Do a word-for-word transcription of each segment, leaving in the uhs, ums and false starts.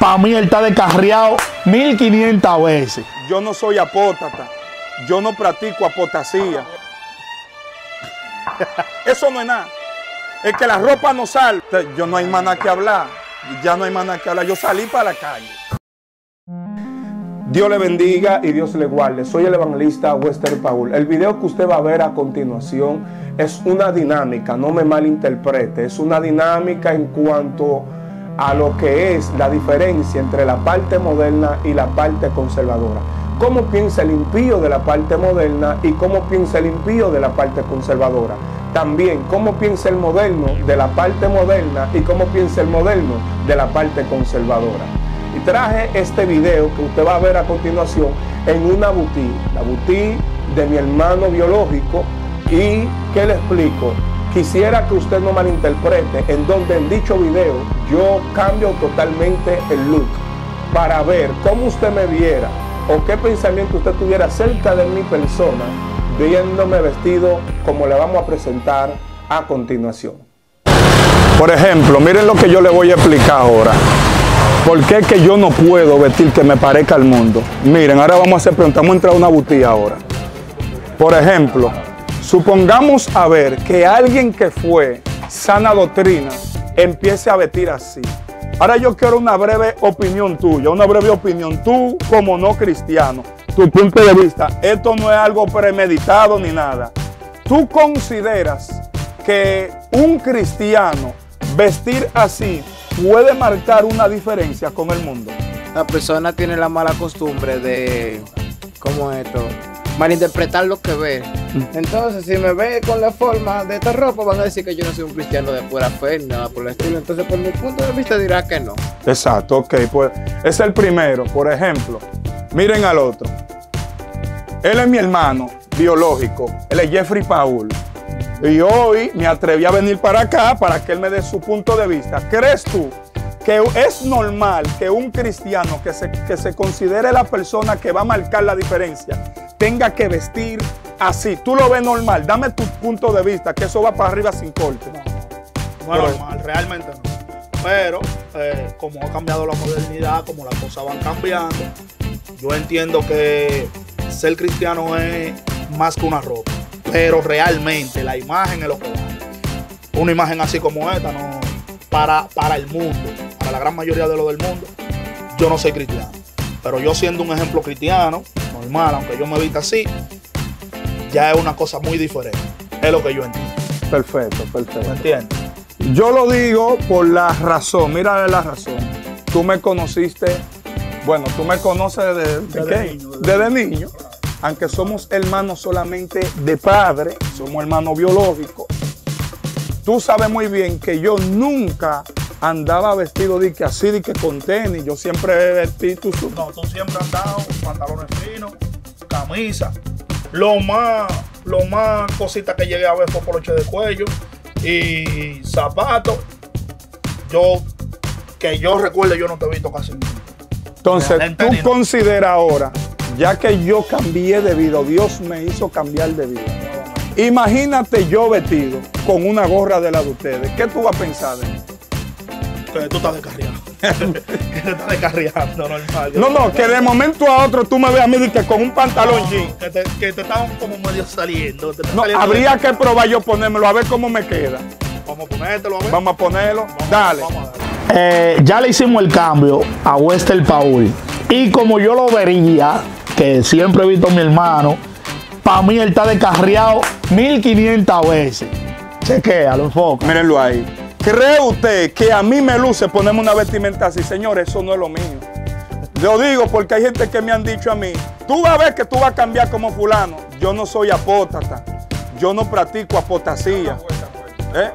para mí él está descarriado mil quinientas veces. Yo no soy apóstata, yo no practico apostasía. Eso no es nada. Es que la ropa no sale. Yo no hay más nada que hablar. Ya no hay más nada que hablar. Yo salí para la calle. Dios le bendiga y Dios le guarde. Soy el evangelista Wester Paul. El video que usted va a ver a continuación es una dinámica, no me malinterprete. Es una dinámica en cuanto a lo que es la diferencia entre la parte moderna y la parte conservadora. Cómo piensa el impío de la parte moderna y cómo piensa el impío de la parte conservadora. También cómo piensa el moderno de la parte moderna y cómo piensa el moderno de la parte conservadora. Y traje este video que usted va a ver a continuación en una boutique, la boutique de mi hermano biológico. Y ¿qué le explico? Quisiera que usted no malinterprete, en donde en dicho video yo cambio totalmente el look para ver cómo usted me viera o qué pensamiento usted tuviera acerca de mi persona viéndome vestido como le vamos a presentar a continuación. Por ejemplo, miren lo que yo le voy a explicar ahora. ¿Por qué es que yo no puedo vestir que me parezca al mundo? Miren, ahora vamos a hacer preguntas. Vamos a entrar a una boutique ahora. Por ejemplo, supongamos a ver que alguien que fue sana doctrina empiece a vestir así. Ahora yo quiero una breve opinión tuya, una breve opinión. Tú como no cristiano, tu punto de vista. Esto no es algo premeditado ni nada. ¿Tú consideras que un cristiano vestir así puede marcar una diferencia con el mundo? La persona tiene la mala costumbre de, ¿cómo es esto? Malinterpretar lo que ve. Entonces, si me ve con la forma de esta ropa, van a decir que yo no soy un cristiano de pura fe, nada por el estilo. Entonces, por mi punto de vista, dirá que no. Exacto, ok. Pues es el primero. Por ejemplo, miren al otro. Él es mi hermano biológico. Él es Jeffrey Paul. Y hoy me atreví a venir para acá para que él me dé su punto de vista. ¿Crees tú que es normal que un cristiano que se, que se considere la persona que va a marcar la diferencia tenga que vestir así? ¿Tú lo ves normal? Dame tu punto de vista, que eso va para arriba sin corte. No, no es normal, realmente no. Pero eh, como ha cambiado la modernidad, como las cosas van cambiando, yo entiendo que ser cristiano es más que una ropa. Pero realmente la imagen es lo que vale. Una imagen así como esta, no, para, para el mundo, para la gran mayoría de lo del mundo, yo no soy cristiano. Pero yo siendo un ejemplo cristiano, normal, aunque yo me vista así, ya es una cosa muy diferente. Es lo que yo entiendo. Perfecto, perfecto. ¿Me entiendes? Yo lo digo por la razón, mira la razón. Tú me conociste, bueno, tú me conoces desde, desde ¿qué? niño. Desde, desde niño. Aunque somos hermanos solamente de padre, somos hermanos biológicos. Tú sabes muy bien que yo nunca andaba vestido de que así, de que con tenis. Yo siempre he vestido. No, tú siempre has andado pantalones finos, camisa. Lo más, lo más cositas que llegué a ver fue poloche de cuello y zapatos. Yo, que yo recuerde, yo no te he visto casi nunca. Entonces, tú no. consideras ahora, ya que yo cambié de vida, Dios me hizo cambiar de vida. Imagínate yo vestido con una gorra de la de ustedes. ¿Qué tú vas a pensar de mí? Que tú estás descarriado. Que te estás descarriando, normal. No, no, que de momento a otro tú me veas a mí que con un pantalón no, jean. Que te, que te están como medio saliendo. Te No, saliendo habría de... que probar yo ponérmelo, a ver cómo me queda. Vamos a ponértelo, a ver. Vamos a ponerlo. Vamos, Dale. Vamos a darle. Eh, ya le hicimos el cambio a Wester Paul. Y como yo lo vería, que siempre he visto a mi hermano, para mí él está descarriado mil quinientas veces. Chequéalo, enfoca. Mírenlo ahí. ¿Cree usted que a mí me luce ponerme una vestimenta así? Señores, eso no es lo mío. Lo digo porque hay gente que me han dicho a mí, tú vas a ver que tú vas a cambiar como fulano. Yo no soy apóstata. Yo no practico apostasía. ¿Eh?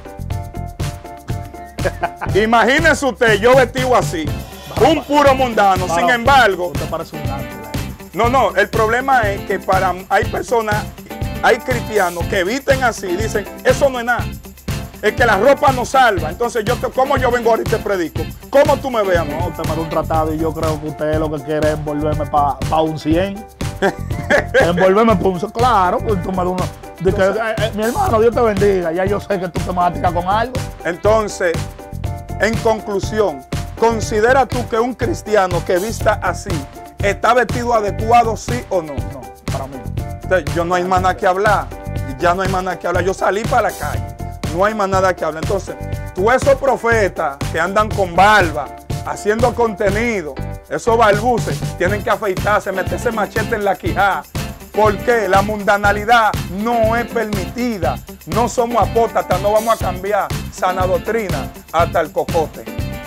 Imagínese usted, yo vestido así, un puro mundano. Sin embargo, ¿Te parece un ángel? no, no, el problema es que para hay personas, hay cristianos que visten así y dicen, eso no es nada. Es que la ropa no salva. Entonces, yo te, ¿cómo yo vengo ahorita y te predico? ¿Cómo tú me ves a mí? No, usted me da un tratado y yo creo que usted lo que quiere es envolverme para pa un cien. Envolverme para un cien. Claro, pues tú me das uno. De que, eh, eh, mi hermano, Dios te bendiga. Ya yo sé que tú te vas a tirar con algo. Entonces, en conclusión, ¿Considera tú que un cristiano que vista así está vestido adecuado, sí o no? No, para mí. Entonces, yo no hay más nada que hablar. Ya no hay más nada que hablar. Yo salí para la calle. No hay más nada que hablar. Entonces, tú esos profetas que andan con barba, haciendo contenido, esos balbuces, tienen que afeitarse, meterse machete en la quijada. Porque la mundanalidad no es permitida. No somos apóstatas, no vamos a cambiar sana doctrina hasta el cocote.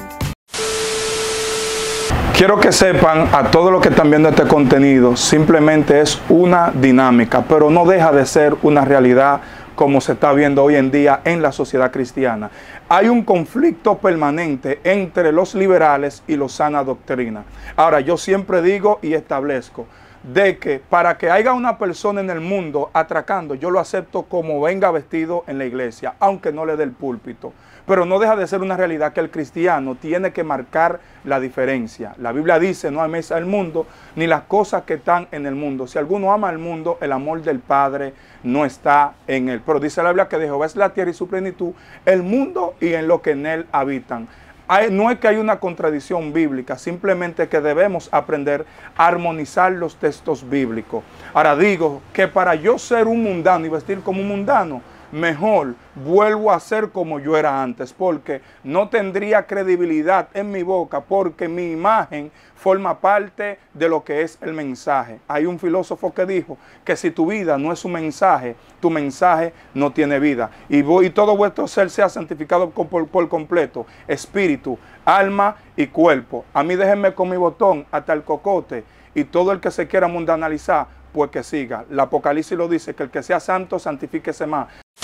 Quiero que sepan a todos los que están viendo este contenido, simplemente es una dinámica, pero no deja de ser una realidad como se está viendo hoy en día en la sociedad cristiana. Hay un conflicto permanente entre los liberales y los sana doctrina. Ahora, yo siempre digo y establezco de que para que haya una persona en el mundo atracando, yo lo acepto como venga vestido en la iglesia, aunque no le dé el púlpito. Pero no deja de ser una realidad que el cristiano tiene que marcar la diferencia. La Biblia dice, no améis al mundo, ni las cosas que están en el mundo. Si alguno ama al mundo, el amor del Padre no está en él. Pero dice la Biblia que de Jehová es la tierra y su plenitud, el mundo y en lo que en él habitan. Hay, no es que hay una contradicción bíblica, simplemente que debemos aprender a armonizar los textos bíblicos. Ahora digo que para yo ser un mundano y vestir como un mundano, mejor vuelvo a ser como yo era antes, porque no tendría credibilidad en mi boca, porque mi imagen forma parte de lo que es el mensaje. Hay un filósofo que dijo que si tu vida no es un mensaje, tu mensaje no tiene vida. Y, voy, y todo vuestro ser sea santificado por, por, por completo, espíritu, alma y cuerpo. A mí déjenme con mi botón hasta el cocote, y todo el que se quiera mundanalizar, pues que siga. El Apocalipsis lo dice, que el que sea santo, santifíquese más.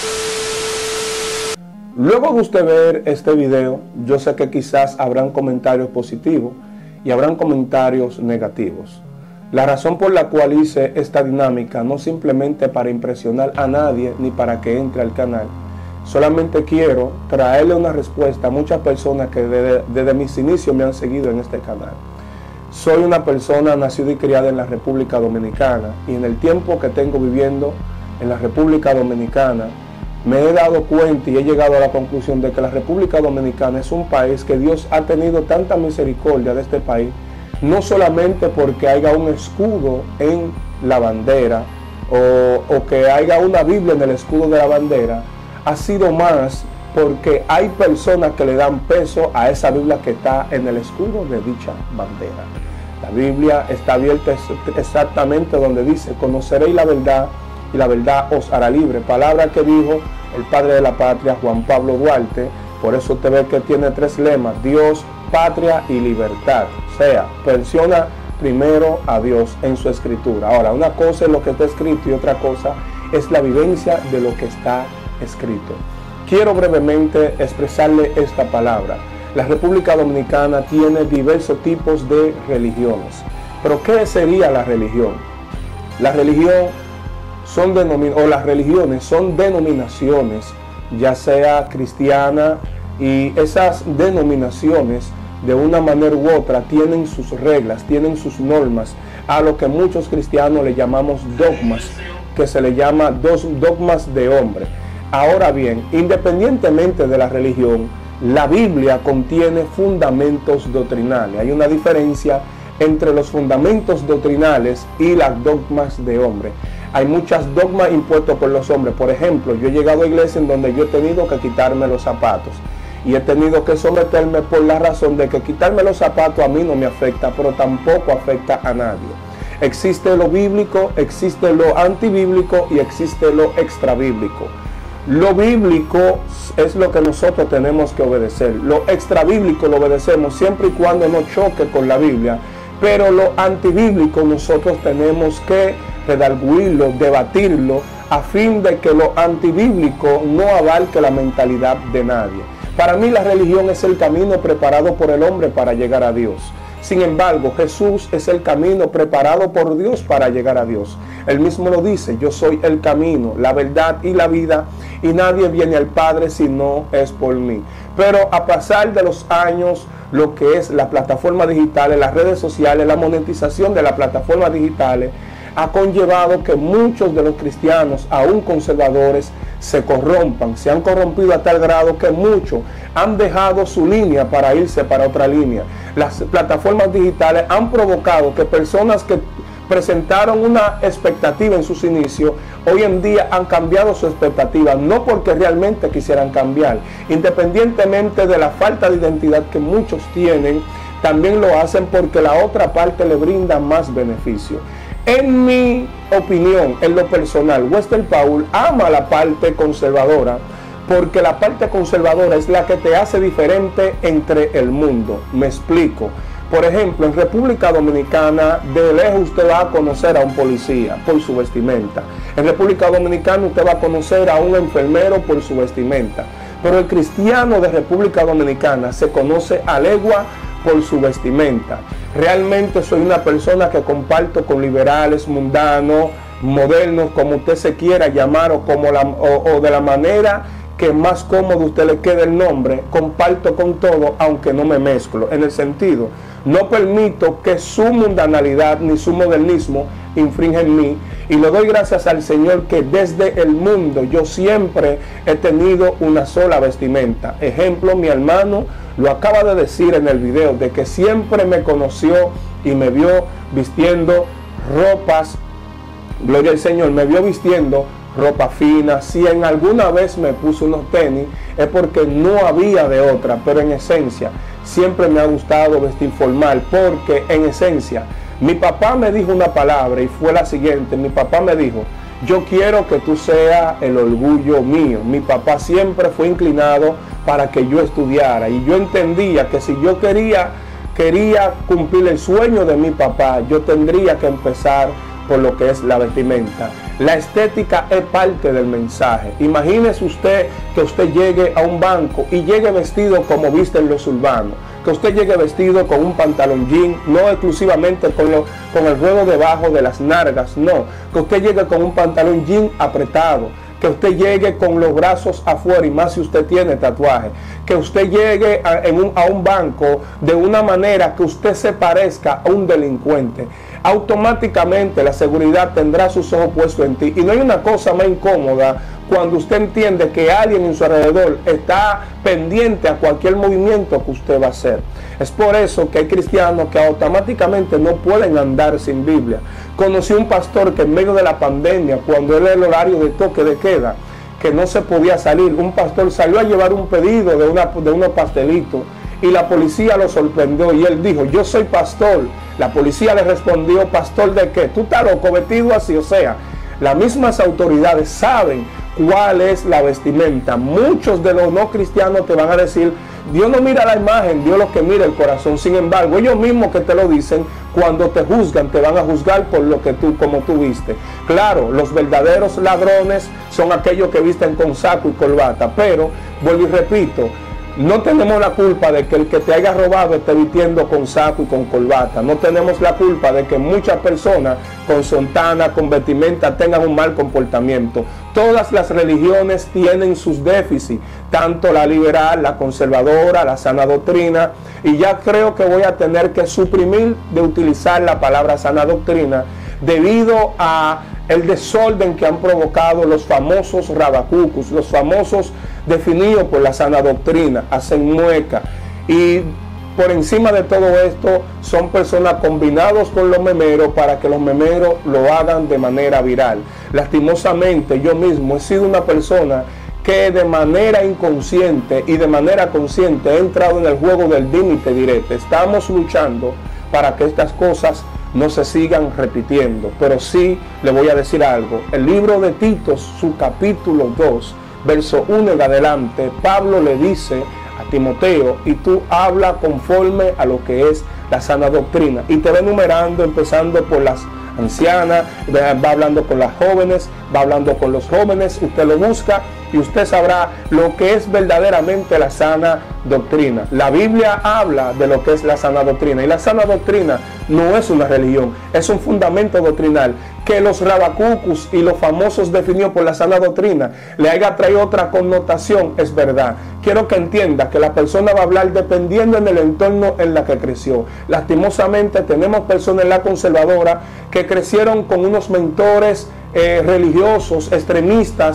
Luego de usted ver este video, yo sé que quizás habrán comentarios positivos y habrán comentarios negativos. La razón por la cual hice esta dinámica no simplemente para impresionar a nadie ni para que entre al canal. Solamente quiero traerle una respuesta a muchas personas que desde, desde mis inicios me han seguido en este canal. Soy una persona nacida y criada en la República Dominicana, y en el tiempo que tengo viviendo en la República Dominicana, me he dado cuenta y he llegado a la conclusión de que la República Dominicana es un país que Dios ha tenido tanta misericordia de este país, no solamente porque haya un escudo en la bandera o, o que haya una Biblia en el escudo de la bandera, ha sido más porque hay personas que le dan peso a esa Biblia que está en el escudo de dicha bandera. La Biblia está abierta exactamente donde dice, conoceréis la verdad y la verdad os hará libre. Palabra que dijo el padre de la patria, Juan Pablo Duarte. Por eso usted ve que tiene tres lemas: Dios, patria y libertad. O sea, menciona primero a Dios en su escritura. Ahora, una cosa es lo que está escrito y otra cosa es la vivencia de lo que está escrito. Quiero brevemente expresarle esta palabra. La República Dominicana tiene diversos tipos de religiones. Pero ¿qué sería la religión? La religión son o las religiones son denominaciones, ya sea cristiana, y esas denominaciones de una manera u otra tienen sus reglas, tienen sus normas, a lo que muchos cristianos le llamamos dogmas, que se le llama dos dogmas de hombre. Ahora bien, independientemente de la religión, la Biblia contiene fundamentos doctrinales. Hay una diferencia entre los fundamentos doctrinales y las dogmas de hombre. Hay muchas dogmas impuestas por los hombres. Por ejemplo, yo he llegado a iglesias en donde yo he tenido que quitarme los zapatos. Y he tenido que someterme por la razón de que quitarme los zapatos a mí no me afecta, pero tampoco afecta a nadie. Existe lo bíblico, existe lo antibíblico y existe lo extrabíblico. Lo bíblico es lo que nosotros tenemos que obedecer. Lo extrabíblico lo obedecemos siempre y cuando no choque con la Biblia. Pero lo antibíblico nosotros tenemos que redarguirlo, debatirlo, a fin de que lo antibíblico no abarque la mentalidad de nadie. Para mí la religión es el camino preparado por el hombre para llegar a Dios. Sin embargo, Jesús es el camino preparado por Dios para llegar a Dios. Él mismo lo dice: yo soy el camino, la verdad y la vida, y nadie viene al Padre si no es por mí. Pero a pasar de los años, lo que es las plataformas digitales, las redes sociales, la monetización de las plataformas digitales, ha conllevado que muchos de los cristianos, aún conservadores, se corrompan, se han corrompido a tal grado que muchos han dejado su línea para irse para otra línea. Las plataformas digitales han provocado que personas que presentaron una expectativa en sus inicios, hoy en día han cambiado su expectativa, no porque realmente quisieran cambiar, independientemente de la falta de identidad que muchos tienen, también lo hacen porque la otra parte le brinda más beneficio. En mi opinión, en lo personal, Wester Paul ama la parte conservadora, porque la parte conservadora es la que te hace diferente entre el mundo. Me explico. Por ejemplo, en República Dominicana, de lejos usted va a conocer a un policía por su vestimenta. En República Dominicana usted va a conocer a un enfermero por su vestimenta. Pero el cristiano de República Dominicana se conoce a legua por su vestimenta. Realmente soy una persona que comparto con liberales, mundanos, modernos, como usted se quiera llamar, o, como la, o, o de la manera que más cómodo usted le quede el nombre. Comparto con todo, aunque no me mezclo, en el sentido, no permito que su mundanalidad ni su modernismo infrinja en mí, y le doy gracias al Señor que desde el mundo yo siempre he tenido una sola vestimenta. Ejemplo, mi hermano lo acaba de decir en el video, de que siempre me conoció y me vio vistiendo ropas, gloria al Señor, me vio vistiendo ropa fina. Si en alguna vez me puso unos tenis, es porque no había de otra, pero en esencia siempre me ha gustado vestir formal, porque en esencia mi papá me dijo una palabra y fue la siguiente. Mi papá me dijo: yo quiero que tú seas el orgullo mío. Mi papá siempre fue inclinado para que yo estudiara, y yo entendía que si yo quería, quería cumplir el sueño de mi papá, yo tendría que empezar por lo que es la vestimenta. La estética es parte del mensaje. Imagínese usted que usted llegue a un banco y llegue vestido como visten los urbanos, que usted llegue vestido con un pantalón jean, no exclusivamente con, lo, con el ruedo debajo de las nalgas, no, que usted llegue con un pantalón jean apretado, que usted llegue con los brazos afuera, y más si usted tiene tatuaje, que usted llegue a, en un, a un banco de una manera que usted se parezca a un delincuente. Automáticamente la seguridad tendrá sus ojos puestos en ti, y no hay una cosa más incómoda cuando usted entiende que alguien en su alrededor está pendiente a cualquier movimiento que usted va a hacer. Es por eso que hay cristianos que automáticamente no pueden andar sin Biblia. Conocí un pastor que en medio de la pandemia, cuando era el horario de toque de queda, que no se podía salir, un pastor salió a llevar un pedido de, una, de unos pastelitos, y la policía lo sorprendió, y él dijo: yo soy pastor. La policía le respondió: ¿pastor de qué? Tú estás loco, vestido así. O sea, las mismas autoridades saben cuál es la vestimenta. Muchos de los no cristianos te van a decir: Dios no mira la imagen, Dios lo que mira el corazón. Sin embargo, ellos mismos que te lo dicen, cuando te juzgan, te van a juzgar por lo que tú, como tú viste. Claro, los verdaderos ladrones son aquellos que visten con saco y corbata, pero vuelvo y repito, no tenemos la culpa de que el que te haya robado esté vistiendo con saco y con corbata. No tenemos la culpa de que muchas personas con sontana, con vestimenta, tengan un mal comportamiento. Todas las religiones tienen sus déficits, tanto la liberal, la conservadora, la sana doctrina, y ya creo que voy a tener que suprimir de utilizar la palabra sana doctrina debido a el desorden que han provocado los famosos rabacucus, los famosos definidos por la sana doctrina, hacen mueca, y por encima de todo esto son personas combinados con los memeros para que los memeros lo hagan de manera viral. Lastimosamente yo mismo he sido una persona que de manera inconsciente y de manera consciente he entrado en el juego del dime y te diré. Estamos luchando para que estas cosas no se sigan repitiendo, pero sí le voy a decir algo. El libro de Tito, su capítulo dos, verso uno en adelante, Pablo le dice a Timoteo: y tú habla conforme a lo que es la sana doctrina, y te va enumerando, empezando por las ancianas, va hablando con las jóvenes, va hablando con los jóvenes. Usted lo busca y usted sabrá lo que es verdaderamente la sana doctrina. La Biblia habla de lo que es la sana doctrina, y la sana doctrina no es una religión, es un fundamento doctrinal que los rabacucus y los famosos definidos por la sana doctrina le haya traído otra connotación. Es verdad. Quiero que entienda que la persona va a hablar dependiendo en el entorno en la que creció. Lastimosamente tenemos personas en la conservadora que crecieron con unos mentores eh, religiosos extremistas,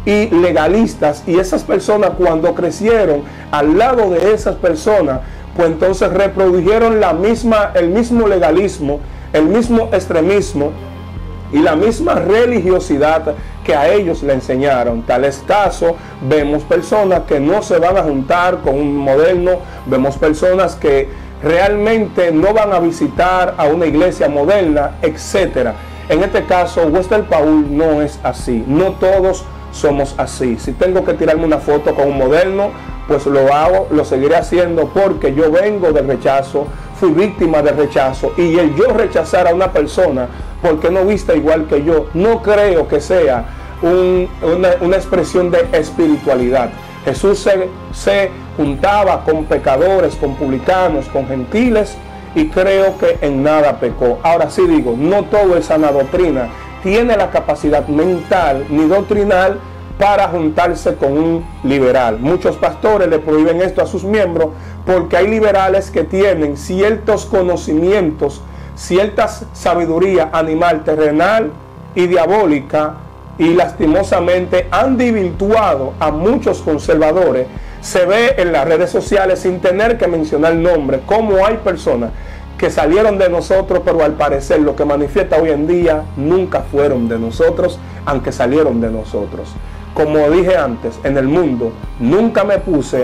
y legalistas, y esas personas cuando crecieron al lado de esas personas, pues entonces reprodujeron la misma, el mismo legalismo, el mismo extremismo y la misma religiosidad que a ellos le enseñaron. Tal es caso, vemos personas que no se van a juntar con un moderno, vemos personas que realmente no van a visitar a una iglesia moderna, etcétera. En este caso, Wester Paul no es así, no todos somos así. Si tengo que tirarme una foto con un moderno, pues lo hago, lo seguiré haciendo, porque yo vengo del rechazo, fui víctima del rechazo, y el yo rechazar a una persona porque no vista igual que yo, no creo que sea un, una, una expresión de espiritualidad. Jesús se, se juntaba con pecadores, con publicanos, con gentiles, y creo que en nada pecó. Ahora sí digo, no todo es sana doctrina tiene la capacidad mental ni doctrinal para juntarse con un liberal. Muchos pastores le prohíben esto a sus miembros porque hay liberales que tienen ciertos conocimientos, cierta sabiduría animal, terrenal y diabólica, y lastimosamente han desvirtuado a muchos conservadores. Se ve en las redes sociales, sin tener que mencionar nombres, cómo hay personas que salieron de nosotros, pero al parecer lo que manifiesta hoy en día nunca fueron de nosotros, aunque salieron de nosotros. Como dije antes, en el mundo nunca me puse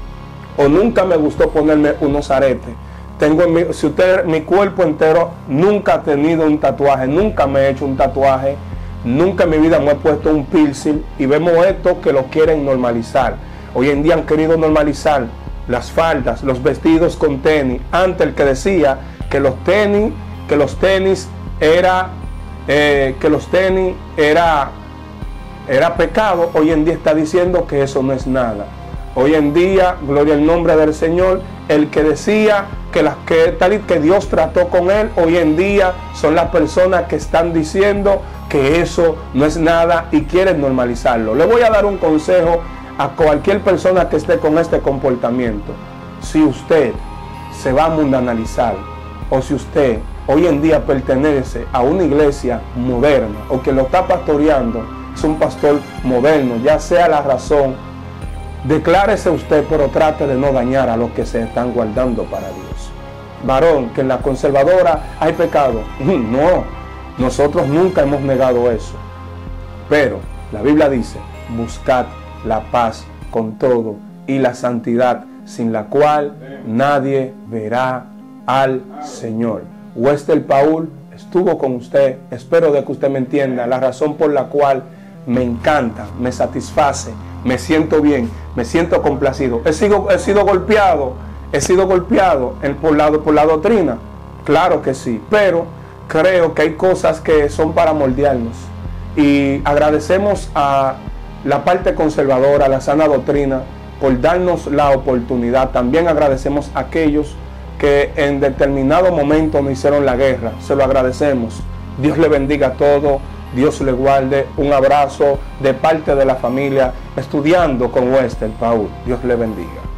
o nunca me gustó ponerme unos aretes. Tengo mi, si usted, mi cuerpo entero nunca ha tenido un tatuaje, nunca me he hecho un tatuaje, nunca en mi vida me he puesto un piercing, y vemos esto que lo quieren normalizar. Hoy en día han querido normalizar las faldas, los vestidos con tenis. Antes el que decía que los tenis, que los tenis era, eh, que los tenis era, era pecado, hoy en día está diciendo que eso no es nada. Hoy en día, gloria al nombre del Señor, el que decía que, las, que tal y que Dios trató con él, hoy en día son las personas que están diciendo que eso no es nada y quieren normalizarlo. Le voy a dar un consejo a cualquier persona que esté con este comportamiento. Si usted se va a mundanalizar, o si usted hoy en día pertenece a una iglesia moderna, o que lo está pastoreando, es un pastor moderno, ya sea la razón, declárese usted, pero trate de no dañar a los que se están guardando para Dios. Varón, que en la conservadora hay pecado. No, nosotros nunca hemos negado eso. Pero la Biblia dice, buscad la paz con todo y la santidad, sin la cual nadie verá al Señor. Wester Paul estuvo con usted. Espero de que usted me entienda la razón por la cual me encanta, me satisface, me siento bien, me siento complacido. He sido, he sido golpeado, he sido golpeado en, por, la, por la doctrina, claro que sí, pero creo que hay cosas que son para moldearnos, y agradecemos a la parte conservadora, la sana doctrina, por darnos la oportunidad. También agradecemos a aquellos que en determinado momento nos hicieron la guerra, se lo agradecemos. Dios le bendiga a todos, Dios le guarde. Un abrazo de parte de la familia Estudiando con Wester Paul. Dios le bendiga.